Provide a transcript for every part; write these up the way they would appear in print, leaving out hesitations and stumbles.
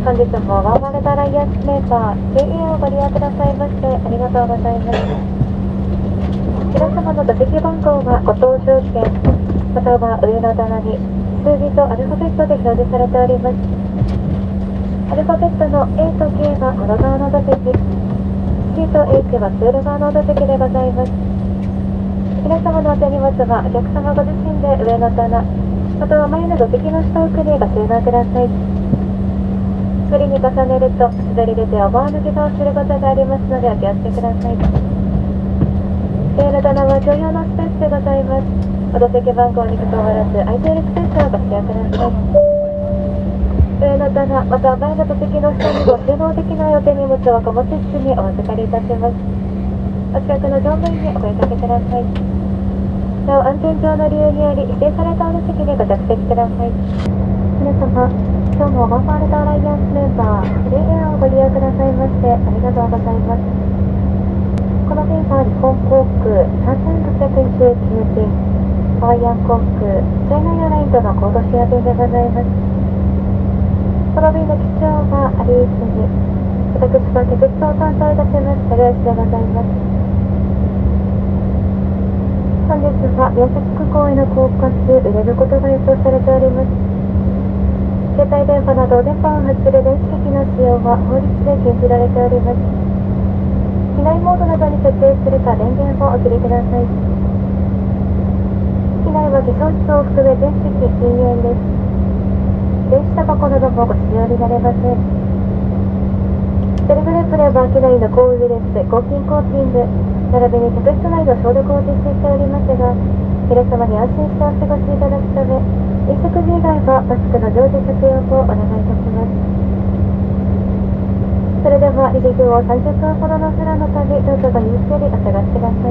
本日もワンワルドアライアンスメーカー JA をご利用くださいましてありがとうございます。皆様の座席番号はご搭乗券または上の棚に数字とアルファベットで表示されております。アルファベットの A と K は窓側の座席、C と H は通路側の座席でございます。皆様のお手荷物はお客様ご自身で上の棚または前の座席の下奥にご収納ください。無理に重ねると滑り出て思わぬ怪我をすることがありますのでお気をつけください。上の棚は乗用のスペースでございます。お座席番号にかかわらず空いているスペースをご使用ください。上の棚または前の座席の下にご収納できないお手荷物を貨物室にお預かりいたします。お近くの乗務員にお声掛けください。なお安全上の理由により指定されたお席にご着席ください。皆様、今日もワンワールドアライアンスメンバー JA をご利用くださいましてありがとうございます。この便は日本航空3619便、ハワイアン航空、チャイナエアラインとのコードシェア便でございます。この便の機長はありすぎ、私は客室を担当いたします高橋でございます。本日は宮崎空港への航空中、揺れることが予想されております。携帯電波など電波を発する電子機器の使用は法律で禁じられております。機内モードなどに設定するか電源をお切りください。機内は化粧室を含め全席禁煙です。電子タバコなどもご使用になれません。一人グループでは機内の抗ウイルス、抗菌コーティング並びに客室内の消毒を実施しておりますが、皆様に安心してお過ごしいただくため、飲食時以外はマスクの常時着用をお願いいたします。それでは離陸を30分ほどの空の旅、どうぞごゆっくりお過ごしください。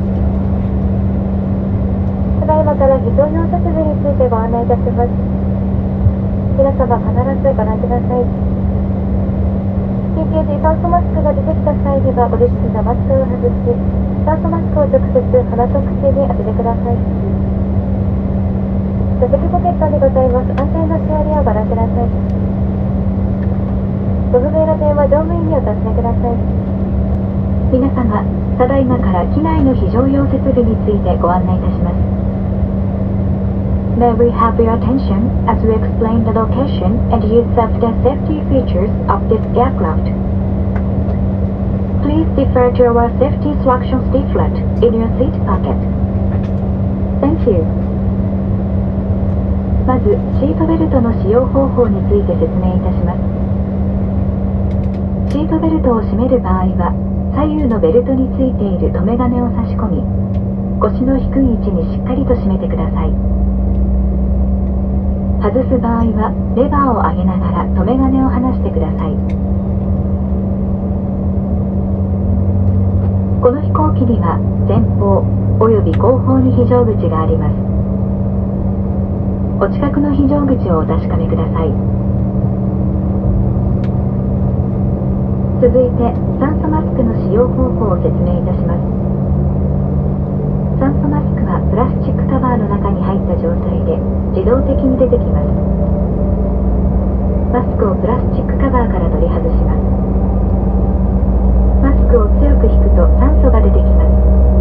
ただいまから非常用設備についてご案内いたします。皆様必ずご覧ください。緊急時酸素マスクが出てきた際にはご自身のマスクを外し、酸素マスクを直接鼻と口に当ててください。座席ポケットにございます安全のシェアリをご覧ください。ご不明の点は乗務員にお尋ねください。皆様、ただいまから機内の非常用設備についてご案内いたします。May we have your attention as we explain the location and use of the safety features of this aircraft. Please defer to our safety instructions leaflet in your seat pocket. Thank you. まず、シートベルトの使用方法について説明いたします。シートベルトを締める場合は、左右のベルトについている留め金を差し込み、腰の低い位置にしっかりと締めてください。外す場合はレバーを上げながら留め金を離してください。この飛行機には前方および後方に非常口があります。お近くの非常口をお確かめください。続いて酸素マスクの使用方法を説明いたします。酸素マスクはプラスチックカバーの中に入った状態で自動的に出てきます。マスクをプラスチックカバーから取り外します。マスクを強く引くと酸素が出てきます。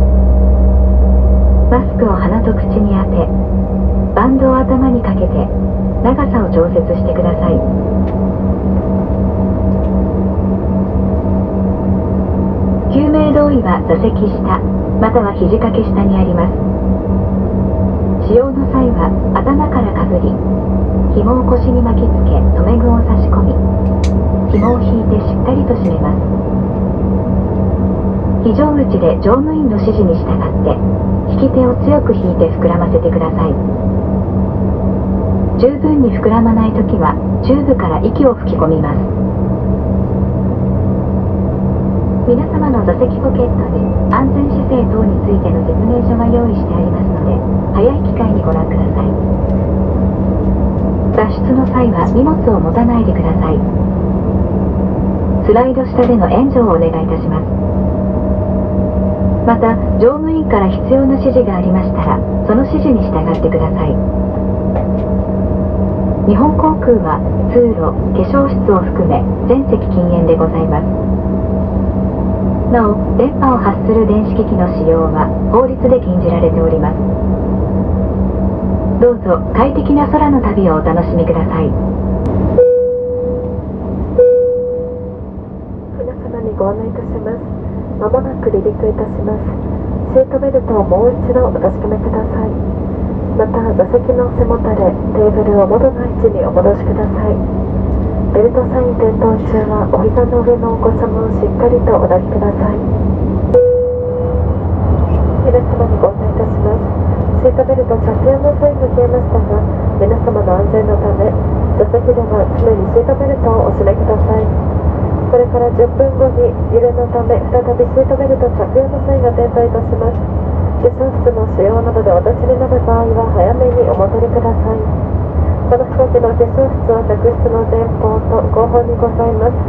マスクを鼻と口に当て、バンドを頭にかけて長さを調節してください。救命胴衣は座席下または肘掛け下にあります。使用の際は頭からかぶり、紐を腰に巻きつけ留め具を差し込み、紐を引いてしっかりと締めます。非常口で乗務員の指示に従って引き手を強く引いて膨らませてください。十分に膨らまないときはチューブから息を吹き込みます。皆様の座席ポケットに安全姿勢等についての説明書が用意してありますので、早い機会にご覧ください。脱出の際は荷物を持たないでください。スライド下での援助をお願いいたします。また、乗務員から必要な指示がありましたら、その指示に従ってください。 日本航空は通路、化粧室を含め全席禁煙でございます。なお、電波を発する電子機器の使用は法律で禁じられております。どうぞ快適な空の旅をお楽しみください。 皆様にご案内いたします。まもなく離陸いたします。シートベルトをもう一度お確かめください。また座席の背もたれ、テーブルを元の位置にお戻しください。ベルトサイン点灯中はお膝の上のお子様をしっかりとお抱きください。皆様にご案内いたします。シートベルト着用の際が消えましたが、皆様の安全のため座席では常にシートベルトをお締めください。これから10分後に揺れのため再びシートベルト着用の際が点灯いたします。化粧室の使用などでお立ちになる場合は早めにお戻りください。この飛行機の化粧室は客室の前方と後方にございます。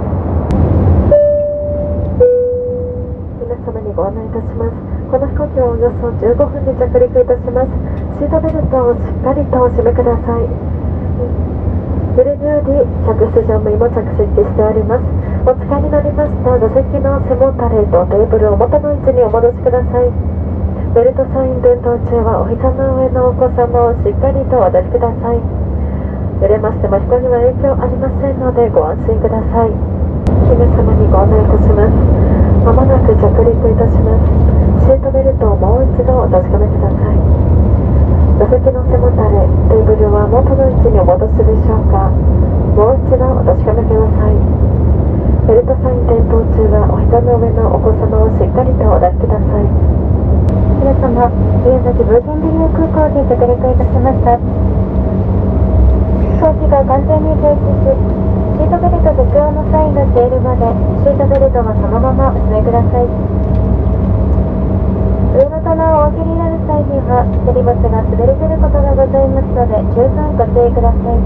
皆様にご案内いたします。この飛行機はおよそ15分で着陸いたします。シートベルトをしっかりとお締めください。揺れにより客室乗務員も着席しております。お使いになりました座席の背もたれとテーブルを元の位置にお戻しください。ベルトサイン点灯中はお膝の上のお子様をしっかりとお抱きください。揺れましても飛行には影響ありませんのでご安心ください。皆様にご案内いたします。まもなく着陸いたします。シートベルトをもう一度お確かめください。座席の背もたれ、テーブルは元の位置にお戻しでしょうか。もう一度お確かめください。ベルトサイン点灯中はお膝の上のお子様をしっかりとお抱きください。 皆様、宮崎ブーゲンビリア空港で着陸いたしました。飛行機が完全に停止し、シートベルト着用のサインが消えるまで、シートベルトはそのままお締めください。上の棚をお開けになる際には、手荷物が滑り出ることがございますので、十分ご注意ください。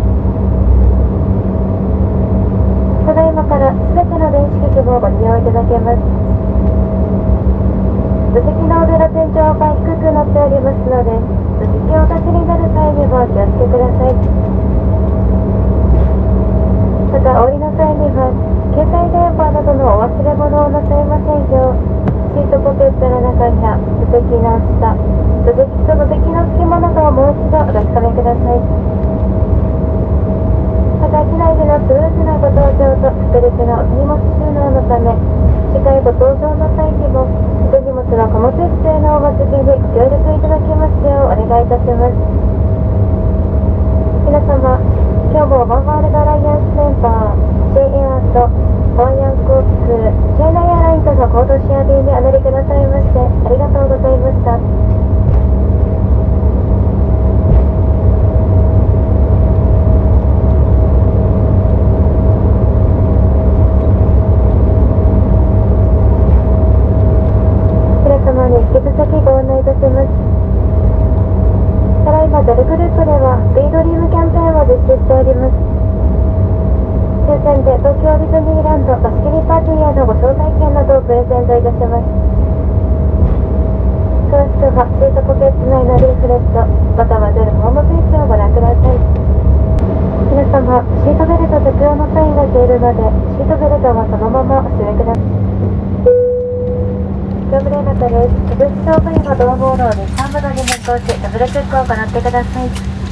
ただいまからすべての電子機器をご利用いただけます。座席の上の天井が低くなっておりますので、座席をお立ちになる際にはお気をつけください。また、お降りの際には、携帯電話などのお忘れ物をなさいませんよう、シートポケットの中や座席の下、座席と座席の隙間などをもう一度お確かめください。また、機内でのスムーズなご搭乗とステルスのお荷物収納のため、次回ご搭乗の際にも、お荷物の貨物室へのお預けにご協力いただきますようお願いいたします。皆様、今日もワンワールドアライアンスメンバー J エアとハワイアン航空、チャイナエアラインとのコードシェア便にお乗りくださいましてありがとうございました。皆様に引き続きご案内いたします。ただいま JAL グループではスピードリームキャンペーンを実施しております。抽選で東京ディズニーランド貸し切りパーティーへのご招待券などをプレゼントいたします。詳しくはシートポケット内のリーフレットまたは JAL ホームページをご覧ください。皆様、シートベルト着用のサインが消えるまでシートベルトはそのままお締めください。業務連絡です。客室乗務員は同モードを日産モードに変更しダブルチェックを行ってください。